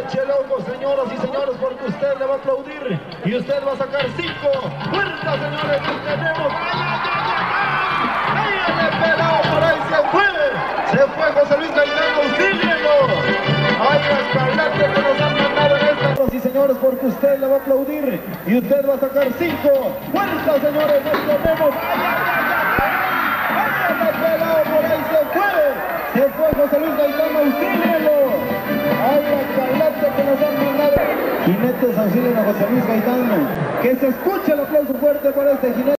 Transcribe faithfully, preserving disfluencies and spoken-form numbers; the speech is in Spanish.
eche el ojo, señoras y señores, porque usted le va a aplaudir y usted va a sacar cinco. ¡Fuerza, señores! ¡Tenemos! ¡Ay, ay, ay, ay! ¡Ay, le pelado por ahí! ¡Se fue! ¡Se fue José Luis Gaitán! ¡Auxílienlo! ¡Ay, escarlate que nos han mandado en esta! Señoras y señores, porque usted le va a aplaudir y usted va a sacar cinco. ¡Fuerza, señores! ¡Tenemos! ¡Ay, ay, ay, ay! ¡Ay, le pelado por ahí! ¡Se fue! ¡Se fue José Luis Gaitán! ¡Auxílienlo! ¡Ay, la escarlate que nos han mandado! Jinetes auxilian a José Luis Gaitán. Que se escuche el aplauso fuerte para este jinete.